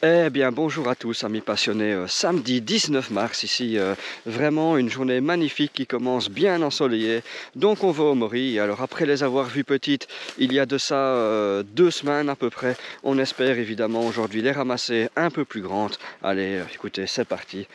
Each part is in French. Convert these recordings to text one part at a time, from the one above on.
Eh bien bonjour à tous amis passionnés, samedi 19 mars ici, vraiment une journée magnifique qui commence bien ensoleillée, donc on va aux morilles. Alors après les avoir vues petites il y a de ça 2 semaines à peu près, on espère évidemment aujourd'hui les ramasser un peu plus grandes. Allez écoutez, c'est parti.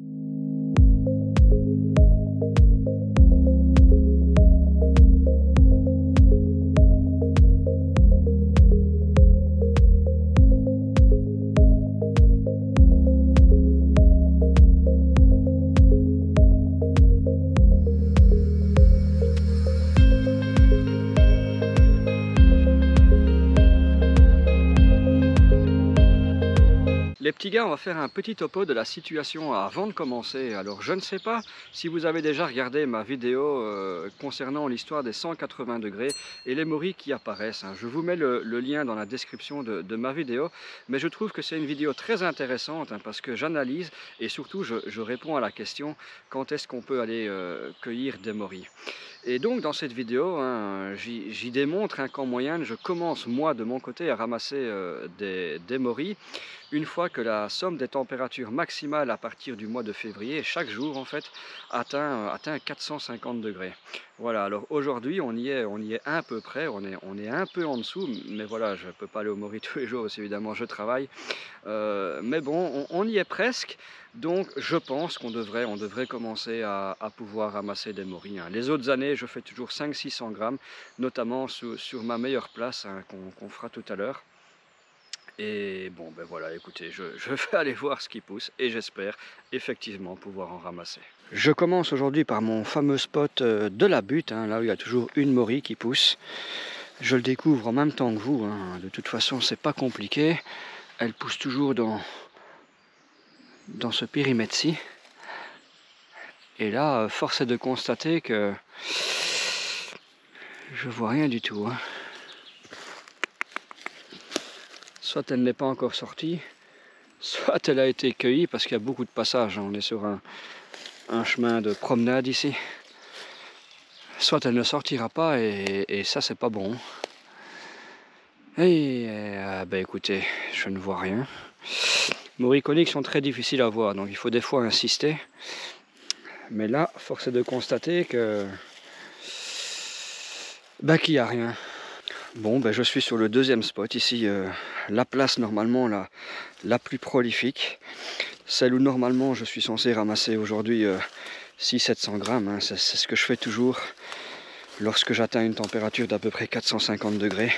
Les petits gars, on va faire un petit topo de la situation avant de commencer. Alors je ne sais pas si vous avez déjà regardé ma vidéo concernant l'histoire des 180 degrés et les morilles qui apparaissent. Je vous mets le lien dans la description de ma vidéo, mais je trouve que c'est une vidéo très intéressante parce que j'analyse et surtout je réponds à la question quand est-ce qu'on peut aller cueillir des morilles. Et donc dans cette vidéo, j'y démontre qu'en moyenne, je commence moi de mon côté à ramasser des morilles une fois que la somme des températures maximales à partir du mois de février, chaque jour en fait, atteint 450 degrés. Voilà, alors aujourd'hui on y est un peu près, on est un peu en dessous, mais voilà, je ne peux pas aller aux morilles tous les jours parce évidemment je travaille. Mais bon, on y est presque, donc je pense qu'on devrait commencer à pouvoir ramasser des morilles. Les autres années, je fais toujours 500-600 grammes, notamment sur ma meilleure place qu'on fera tout à l'heure. Et bon, ben voilà, écoutez, je vais aller voir ce qui pousse et j'espère effectivement pouvoir en ramasser. Je commence aujourd'hui par mon fameux spot de la butte, là où il y a toujours une morille qui pousse. Je le découvre en même temps que vous, de toute façon c'est pas compliqué. Elle pousse toujours dans ce périmètre-ci. Et là, force est de constater que je vois rien du tout. Soit elle n'est pas encore sortie, soit elle a été cueillie parce qu'il y a beaucoup de passages. On est sur un chemin de promenade ici. Soit elle ne sortira pas et ça c'est pas bon. Et ben écoutez, je ne vois rien. Morilles coniques sont très difficiles à voir, donc il faut des fois insister. Mais là, force est de constater que qu'il n'y a rien. Bon, ben je suis sur le deuxième spot ici, la place normalement la plus prolifique, celle où normalement je suis censé ramasser aujourd'hui 600-700 grammes, c'est ce que je fais toujours lorsque j'atteins une température d'à peu près 450 degrés.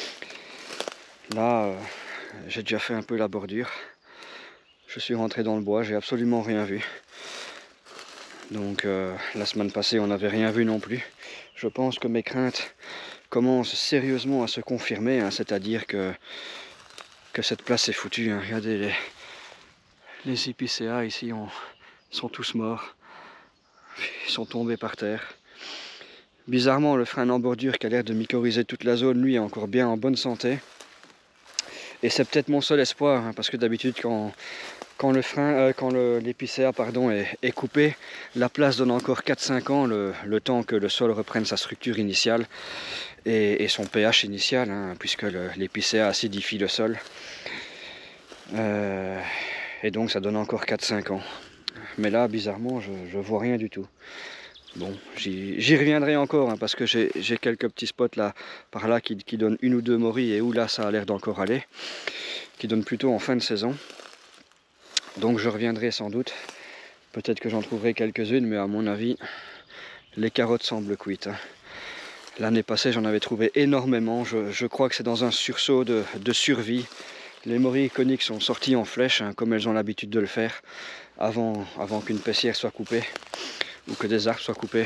Là, j'ai déjà fait un peu la bordure, je suis rentré dans le bois, j'ai absolument rien vu. Donc la semaine passée on n'avait rien vu non plus. Je pense que mes craintes commence sérieusement à se confirmer, c'est-à-dire que cette place est foutue. Regardez, les épicéas ici sont tous morts, ils sont tombés par terre. Bizarrement, le frein en bordure qui a l'air de mycorhizer toute la zone, lui, est encore bien en bonne santé. Et c'est peut-être mon seul espoir, parce que d'habitude, quand l'épicéa est coupé, la place donne encore 4-5 ans, le temps que le sol reprenne sa structure initiale et son pH initial, puisque l'épicéa acidifie le sol. Et donc ça donne encore 4-5 ans. Mais là, bizarrement, je vois rien du tout. Bon, j'y reviendrai encore, parce que j'ai quelques petits spots là, par là qui donnent une ou deux morilles et où là ça a l'air d'encore aller, qui donnent plutôt en fin de saison. Donc je reviendrai sans doute. Peut-être que j'en trouverai quelques-unes, mais à mon avis, les carottes semblent cuites. L'année passée, j'en avais trouvé énormément. Je crois que c'est dans un sursaut de survie. Les morilles coniques sont sorties en flèche, comme elles ont l'habitude de le faire, avant qu'une pessière soit coupée, ou que des arbres soient coupés.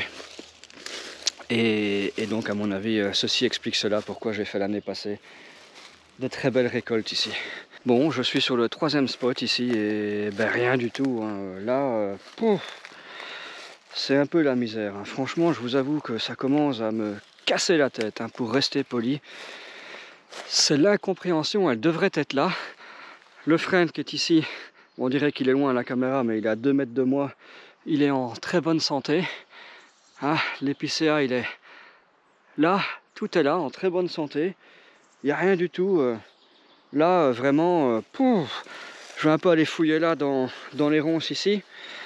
Et donc, à mon avis, ceci explique cela, pourquoi j'ai fait l'année passée de très belles récoltes ici. Bon, je suis sur le troisième spot ici, et rien du tout. Là, c'est un peu la misère. Franchement, je vous avoue que ça commence à me casser la tête, pour rester poli. C'est l'incompréhension, elle devrait être là. Le frêne qui est ici, on dirait qu'il est loin à la caméra, mais il est à 2 mètres de moi. Il est en très bonne santé. L'épicéa, il est là, tout est là, en très bonne santé. Il n'y a rien du tout. Là, vraiment, Je vais un peu aller fouiller là dans les ronces ici.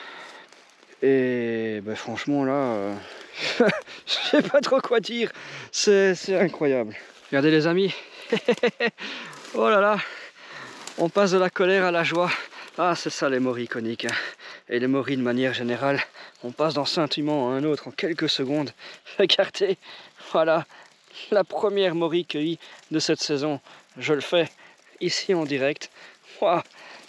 Et ben, franchement là, je sais pas trop quoi dire. C'est incroyable. Regardez les amis. Oh là là. On passe de la colère à la joie. Ah, c'est ça les morilles coniques. Hein. Et les morilles de manière générale. On passe d'un sentiment à un autre en quelques secondes. Regardez, voilà, la première morille cueillie de cette saison. Je le fais ici en direct. Wow.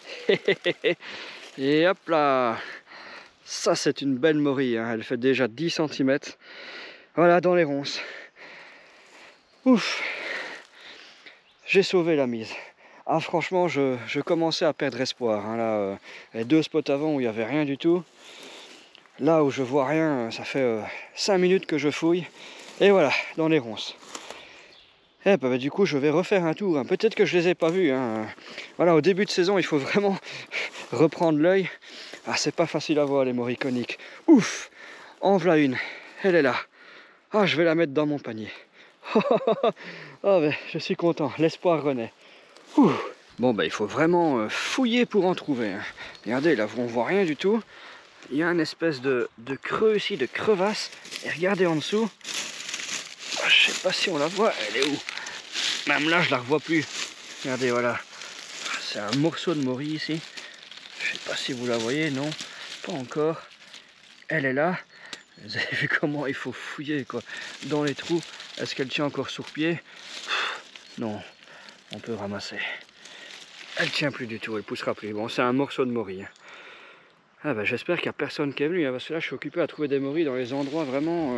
Et hop là. Ça, c'est une belle morille. Hein. Elle fait déjà 10 cm. Voilà, dans les ronces. Ouf. J'ai sauvé la mise. Ah franchement, je commençais à perdre espoir. Hein, là, les 2 spots avant où il n'y avait rien du tout. Là où je vois rien, ça fait 5 minutes que je fouille. Et voilà, dans les ronces. Et bah, du coup, je vais refaire un tour. Hein. Peut-être que je les ai pas vus. Hein. Voilà, au début de saison, il faut vraiment reprendre l'œil. Ah, c'est pas facile à voir les morilles coniques. Ouf, en voilà une. Elle est là. Ah, je vais la mettre dans mon panier. Ah, ben, je suis content. L'espoir renaît. Ouh. Bon, ben, il faut vraiment fouiller pour en trouver. Hein. Regardez, là, on voit rien du tout. Il y a une espèce de creux ici, de crevasse. Et regardez en dessous. Ah, je sais pas si on la voit. Elle est où? Même là, je la revois plus. Regardez, voilà. C'est un morceau de morille ici. Je sais pas si vous la voyez, non? Pas encore. Elle est là. Vous avez vu comment il faut fouiller, quoi. Dans les trous. Est-ce qu'elle tient encore sur pied? Non. On peut ramasser. Elle tient plus du tout, elle poussera plus. Bon, c'est un morceau de morille. Ah ben, j'espère qu'il n'y a personne qui est venu, hein, parce que là je suis occupé à trouver des morilles dans les endroits vraiment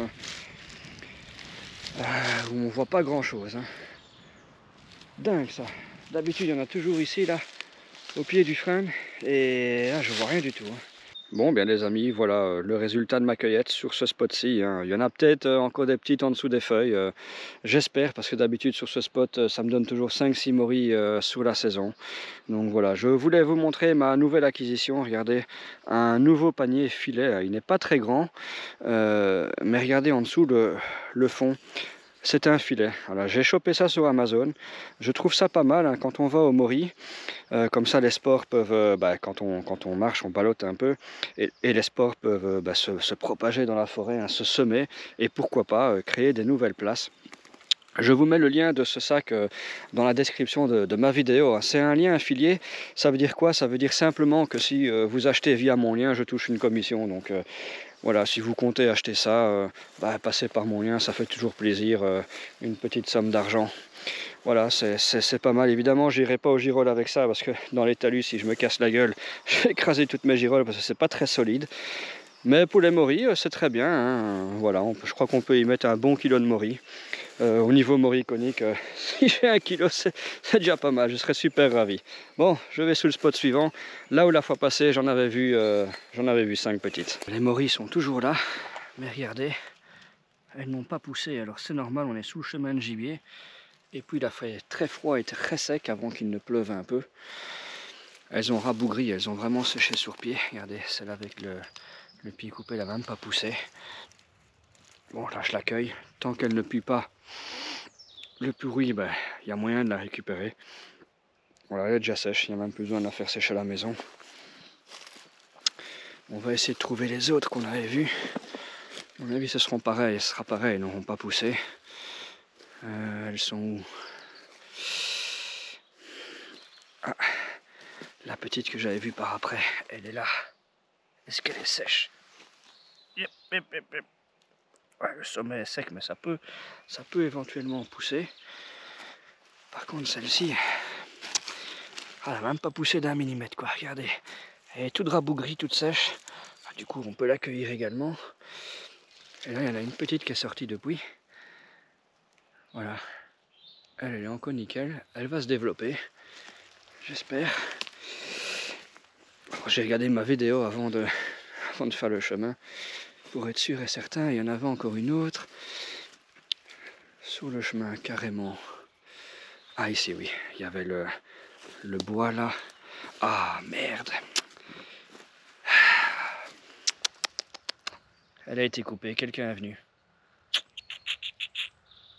où on voit pas grand chose. Hein. Dingue ça. D'habitude il y en a toujours ici, là, au pied du frêne, et là je vois rien du tout. Hein. Bon, bien les amis, voilà le résultat de ma cueillette sur ce spot-ci. Hein. Il y en a peut-être encore des petites en dessous des feuilles. J'espère, parce que d'habitude sur ce spot, ça me donne toujours 5-6 morilles sur la saison. Donc voilà, je voulais vous montrer ma nouvelle acquisition. Regardez, un nouveau panier filet. Il n'est pas très grand, mais regardez en dessous le fond. C'est un filet. Voilà, j'ai chopé ça sur Amazon. Je trouve ça pas mal hein, quand on va au Mori. Comme ça, les spores peuvent, quand on marche, on ballotte un peu, et les spores peuvent se propager dans la forêt, hein, se semer, et pourquoi pas créer des nouvelles places. Je vous mets le lien de ce sac dans la description de ma vidéo. C'est un lien affilié. Ça veut dire quoi? Ça veut dire simplement que si vous achetez via mon lien, je touche une commission. Donc voilà, si vous comptez acheter ça, passez par mon lien, ça fait toujours plaisir, une petite somme d'argent. Voilà, c'est pas mal. Évidemment, j'irai pas au girolles avec ça parce que dans les talus, si je me casse la gueule, je vais écraser toutes mes girolles parce que c'est pas très solide. Mais pour les morilles, c'est très bien. Hein. Voilà, je crois qu'on peut y mettre un bon kilo de morilles. Au niveau morille conique, si j'ai 1 kilo, c'est déjà pas mal. Je serais super ravi. Bon, je vais sur le spot suivant. Là où la fois passée, j'en avais vu 5 petites. Les morilles sont toujours là, mais regardez, elles n'ont pas poussé. Alors c'est normal, on est sous le chemin de gibier. Et puis il a fait très froid et très sec avant qu'il ne pleuve un peu. Elles ont rabougri, elles ont vraiment séché sur pied. Regardez, celle avec le pied coupé, elle n'a même pas poussé. Bon, là je l'accueille. Tant qu'elle ne pue pas le pourri, il y a moyen de la récupérer. Voilà, elle est déjà sèche, il n'y a même plus besoin de la faire sécher à la maison. On va essayer de trouver les autres qu'on avait vues. À mon avis, ce seront pareils, ce sera pareil, elles n'auront pas poussé. Elles sont où? Ah, la petite que j'avais vue par après, elle est là. Est-ce qu'elle est sèche? Yep. Ouais, le sommet est sec, mais ça peut éventuellement pousser. Par contre, celle-ci, elle n'a même pas poussé d'1 millimètre, quoi. Regardez, elle est toute rabougrie, toute sèche. Du coup, on peut l'accueillir également. Et là, il y en a une petite qui est sortie depuis. Voilà. Elle est encore nickel. Elle va se développer. J'espère. J'ai regardé ma vidéo avant de faire le chemin. Pour être sûr et certain, il y en avait encore une autre. Sur le chemin, carrément. Ah, ici, oui. Il y avait le bois là. Ah, merde. Elle a été coupée, quelqu'un est venu.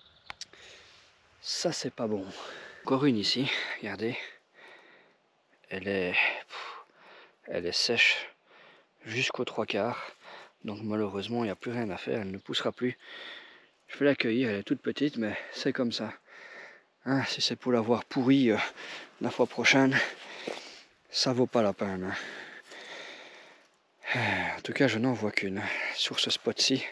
Ça, c'est pas bon. Encore une ici, regardez. elle est sèche jusqu'aux 3/4. Donc malheureusement, il n'y a plus rien à faire, elle ne poussera plus. Je vais l'accueillir, elle est toute petite, mais c'est comme ça. Hein, si c'est pour l'avoir pourrie la fois prochaine, ça vaut pas la peine. En tout cas, je n'en vois qu'une sur ce spot-ci.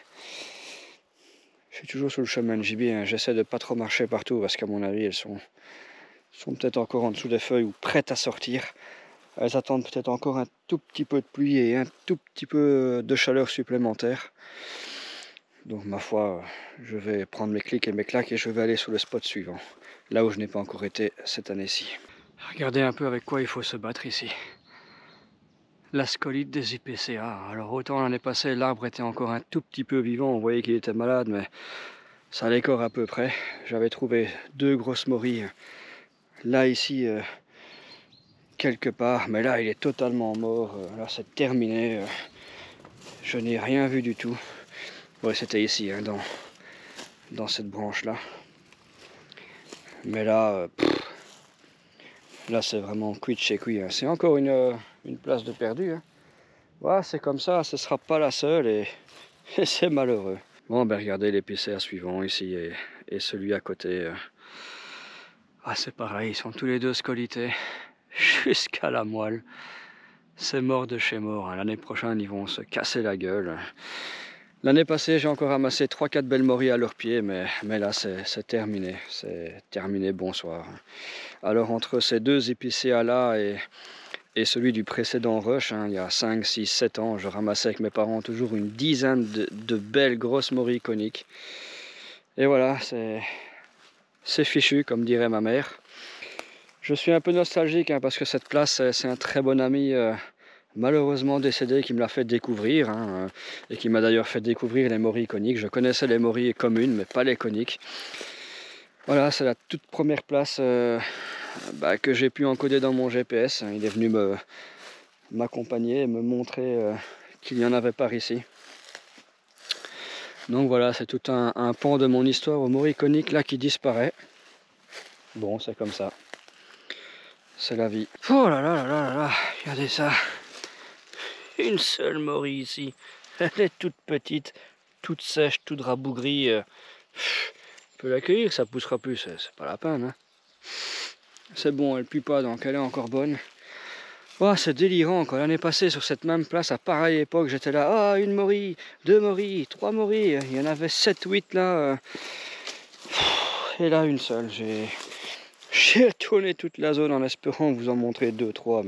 Je suis toujours sur le chemin de gibier, hein. J'essaie de pas trop marcher partout parce qu'à mon avis, elles sont peut-être encore en dessous des feuilles ou prêtes à sortir. Elles attendent peut-être encore un tout petit peu de pluie et un tout petit peu de chaleur supplémentaire. Donc ma foi, je vais prendre mes clics et mes claques et je vais aller sur le spot suivant, là où je n'ai pas encore été cette année-ci. Regardez un peu avec quoi il faut se battre ici. La scolite des IPCA. Alors autant l'année passée, l'arbre était encore un tout petit peu vivant, on voyait qu'il était malade, mais ça allait encore à peu près. J'avais trouvé 2 grosses morilles, là ici, quelque part, mais là il est totalement mort, là c'est terminé, je n'ai rien vu du tout. Ouais, c'était ici, hein, dans cette branche là, mais là, là c'est vraiment cuit de chez cuit, hein. C'est encore une place de perdu, hein. Ouais, c'est comme ça, ce sera pas la seule et c'est malheureux. Bon, ben regardez l'épicéa suivant ici et celui à côté. Ah, c'est pareil, ils sont tous les deux scolités jusqu'à la moelle. C'est mort de chez mort, hein. L'année prochaine, ils vont se casser la gueule. L'année passée, j'ai encore ramassé 3-4 belles morilles à leurs pieds, mais là, c'est terminé. C'est terminé, bonsoir. Alors, entre ces 2 épicéas là et celui du précédent rush, hein, il y a 5, 6, 7 ans, je ramassais avec mes parents toujours une dizaine de belles grosses morilles coniques. Et voilà, c'est fichu, comme dirait ma mère. Je suis un peu nostalgique, hein, parce que cette place, c'est un très bon ami, malheureusement décédé, qui me l'a fait découvrir, hein, et qui m'a d'ailleurs fait découvrir les morilles coniques. Je connaissais les morilles communes, mais pas les coniques. Voilà, c'est la toute première place que j'ai pu encoder dans mon GPS. Il est venu m'accompagner et me montrer qu'il y en avait par ici. Donc voilà, c'est tout un pan de mon histoire aux morilles coniques là qui disparaît. Bon, c'est comme ça. C'est la vie. Oh là là là là là là, regardez ça. Une seule morille ici. Elle est toute petite, toute sèche, toute rabougrie. Je peux l'accueillir, ça poussera plus, c'est pas la peine, hein. C'est bon, elle pue pas, donc elle est encore bonne. Oh, c'est délirant, quoi. L'année passée, sur cette même place, à pareille époque, j'étais là, une morille, 2 morilles, 3 morilles. Il y en avait 7, 8 là. Et là, une seule. J'ai tourné toute la zone en espérant vous en montrer 2, 3,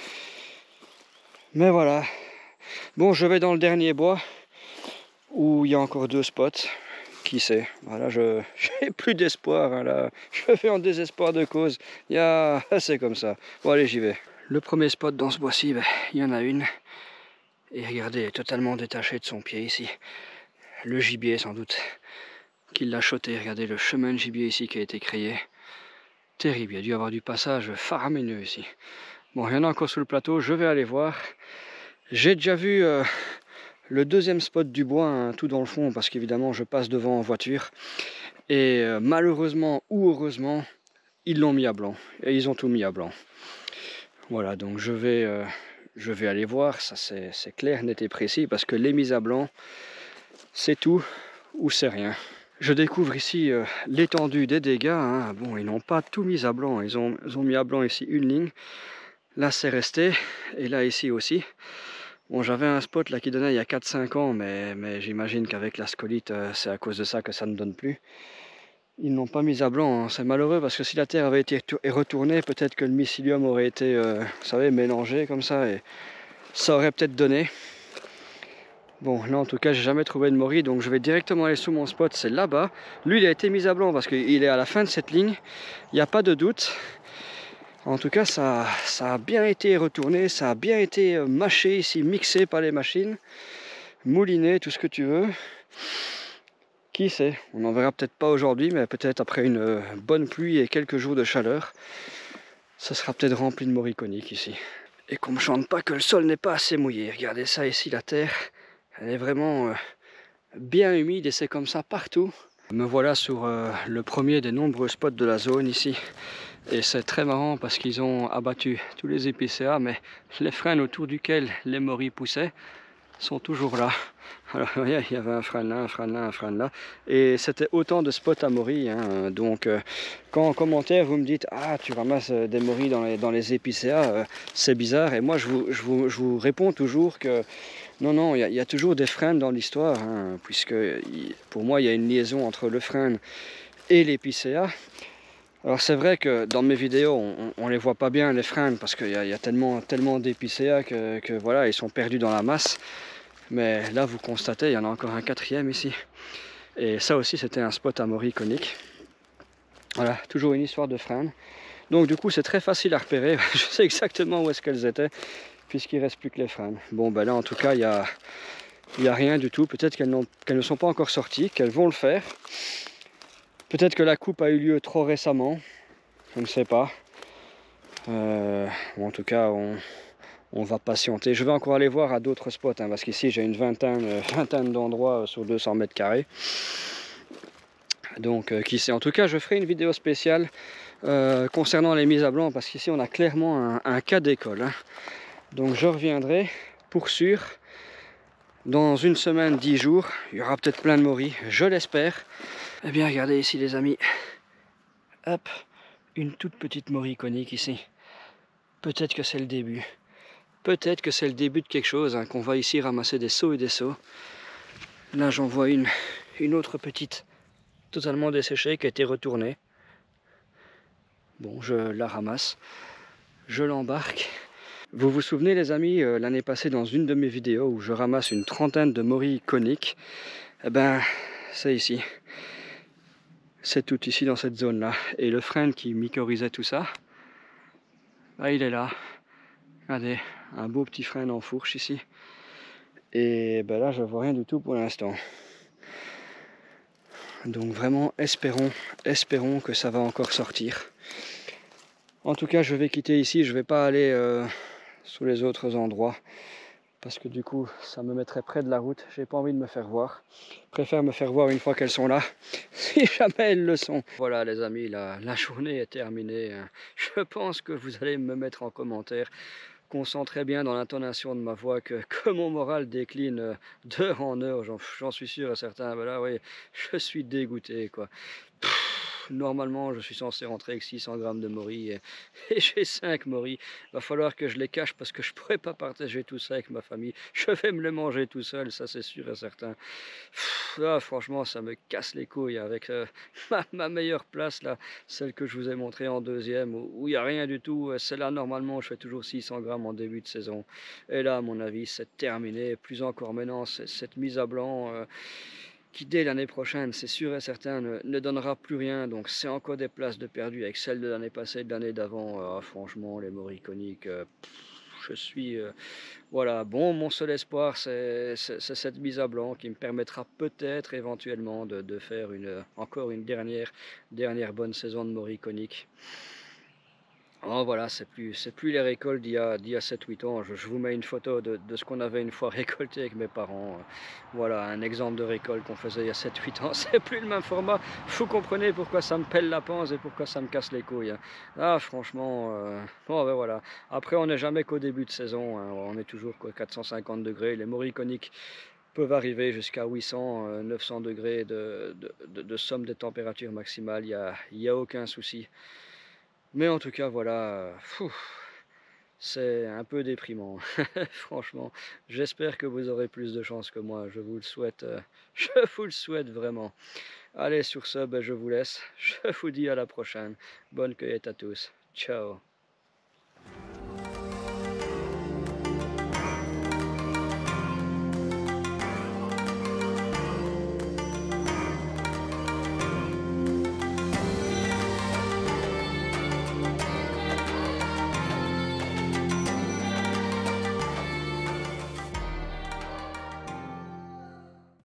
mais voilà. Bon, je vais dans le dernier bois, où il y a encore 2 spots. Qui sait? Voilà, j'ai plus d'espoir, hein, là. Je fais en désespoir de cause. C'est comme ça. Bon, allez, j'y vais. Le premier spot dans ce bois-ci, il y en a une. Et regardez, elle est totalement détachée de son pied ici. Le gibier, sans doute, qui l'a shoté. Regardez le chemin de gibier ici qui a été créé. Terrible, il y a dû y avoir du passage faramineux ici. Bon, il y en a encore sur le plateau, je vais aller voir. J'ai déjà vu le deuxième spot du bois, hein, tout dans le fond, parce qu'évidemment je passe devant en voiture. Et malheureusement ou heureusement, ils l'ont mis à blanc. Et ils ont tout mis à blanc. Voilà, donc je vais aller voir, ça c'est clair, net et précis, parce que les mises à blanc, c'est tout ou c'est rien. Je découvre ici l'étendue des dégâts, hein. Bon, ils n'ont pas tout mis à blanc, ils ont mis à blanc ici une ligne. Là c'est resté, et là ici aussi. Bon, j'avais un spot là qui donnait il y a 4-5 ans, mais j'imagine qu'avec la scolite, c'est à cause de ça que ça ne donne plus. Ils n'ont pas mis à blanc, hein. C'est malheureux parce que si la terre avait été retournée, peut-être que le mycélium aurait été, vous savez, mélangé comme ça, et ça aurait peut-être donné. Bon, là en tout cas, j'ai jamais trouvé de morille, donc je vais directement aller sur mon spot, c'est là-bas. Lui, il a été mis à blanc parce qu'il est à la fin de cette ligne, il n'y a pas de doute. En tout cas, ça a bien été retourné, ça a bien été mâché ici, mixé par les machines, mouliné, tout ce que tu veux. Qui sait, on n'en verra peut-être pas aujourd'hui, mais peut-être après une bonne pluie et quelques jours de chaleur, ça sera peut-être rempli de morilles coniques ici. Et qu'on ne me chante pas que le sol n'est pas assez mouillé. Regardez ça ici, la terre, elle est vraiment bien humide et c'est comme ça partout. Me voilà sur le premier des nombreux spots de la zone ici. Et c'est très marrant parce qu'ils ont abattu tous les épicéas, mais les frênes autour duquel les morilles poussaient sont toujours là. Alors vous voyez, il y avait un frêne là, un frêne là, un frêne là. Et c'était autant de spots à morilles. Hein. Donc quand en commentaire vous me dites ah tu ramasses des morilles dans les épicéas, c'est bizarre. Et moi je vous réponds toujours que non, il y a toujours des frênes dans l'histoire, hein, puisque pour moi il y a une liaison entre le frêne et l'épicéa. Alors c'est vrai que dans mes vidéos, on les voit pas bien les frênes parce qu'il y a tellement d'épicéas que voilà, ils sont perdus dans la masse. Mais là, vous constatez, il y en a encore un quatrième ici. Et ça aussi, c'était un spot à morilles coniques. Voilà, toujours une histoire de frênes. Donc du coup, c'est très facile à repérer. Je sais exactement où est-ce qu'elles étaient, puisqu'il ne reste plus que les frênes. Bon, ben là, en tout cas, il y a rien du tout. Peut-être qu'elles ne sont pas encore sorties, qu'elles vont le faire. Peut-être que la coupe a eu lieu trop récemment, je ne sais pas. En tout cas, on va patienter. Je vais encore aller voir à d'autres spots, hein, parce qu'ici j'ai une vingtaine d'endroits sur 200 mètres carrés. Donc qui sait. En tout cas, je ferai une vidéo spéciale concernant les mises à blanc, parce qu'ici on a clairement un cas d'école. Hein. Donc je reviendrai pour sûr. Dans une semaine, 10 jours, il y aura peut-être plein de morilles, je l'espère. Eh bien, regardez ici les amis. Hop, une toute petite morille conique ici. Peut-être que c'est le début. Peut-être que c'est le début de quelque chose, hein, qu'on va ici ramasser des seaux et des seaux. Là, j'en vois une autre petite, totalement desséchée, qui a été retournée. Bon, je la ramasse, je l'embarque. Vous vous souvenez les amis, l'année passée dans une de mes vidéos où je ramasse une trentaine de morilles coniques, eh ben, c'est ici. C'est tout ici dans cette zone-là. Et le frêne qui mycorhizait tout ça, là, il est là. Regardez, un beau petit frêne en fourche ici. Et ben là, je vois rien du tout pour l'instant. Donc vraiment, espérons que ça va encore sortir. En tout cas, je vais quitter ici. Je vais pas aller sous les autres endroits. Parce que du coup, ça me mettrait près de la route. J'ai pas envie de me faire voir. Je préfère me faire voir une fois qu'elles sont là. Si jamais elles le sont. Voilà les amis, la journée est terminée. Je pense que vous allez me mettre en commentaire qu'on sent très bien dans l'intonation de ma voix que mon moral décline d'heure en heure, j'en suis sûr et certain. Ben là, oui, je suis dégoûté, quoi. Normalement, je suis censé rentrer avec 600 grammes de morilles et j'ai 5 morilles. Il va falloir que je les cache parce que je ne pourrais pas partager tout ça avec ma famille. Je vais me les manger tout seul, ça c'est sûr et certain. Là, franchement, ça me casse les couilles avec ma meilleure place, là, celle que je vous ai montrée en deuxième, où il n'y a rien du tout. C'est là, normalement, je fais toujours 600 grammes en début de saison. Et là, à mon avis, c'est terminé. Plus encore maintenant, cette mise à blanc qui dès l'année prochaine, c'est sûr et certain, ne donnera plus rien. Donc c'est encore des places de perdu avec celles de l'année passée, de l'année d'avant. Franchement, les morilles coniques, je suis... voilà, bon, mon seul espoir, c'est cette mise à blanc qui me permettra peut-être éventuellement de faire encore une dernière bonne saison de morilles coniques. Oh, voilà, c'est plus les récoltes d'il y a 7-8 ans. Je vous mets une photo de ce qu'on avait une fois récolté avec mes parents. Voilà, un exemple de récolte qu'on faisait il y a 7-8 ans. C'est plus le même format. Vous comprenez pourquoi ça me pèle la panse et pourquoi ça me casse les couilles. Hein. Ah, franchement, bon, ben voilà. Après, on n'est jamais qu'au début de saison. Hein. On est toujours qu'à 450 degrés. Les morilles coniques peuvent arriver jusqu'à 800, 900 degrés de somme des températures maximales. Il y a aucun souci. Mais en tout cas, voilà, c'est un peu déprimant, franchement. J'espère que vous aurez plus de chance que moi, je vous le souhaite, je vous le souhaite vraiment. Allez, sur ce, ben, je vous laisse, je vous dis à la prochaine. Bonne cueillette à tous, ciao.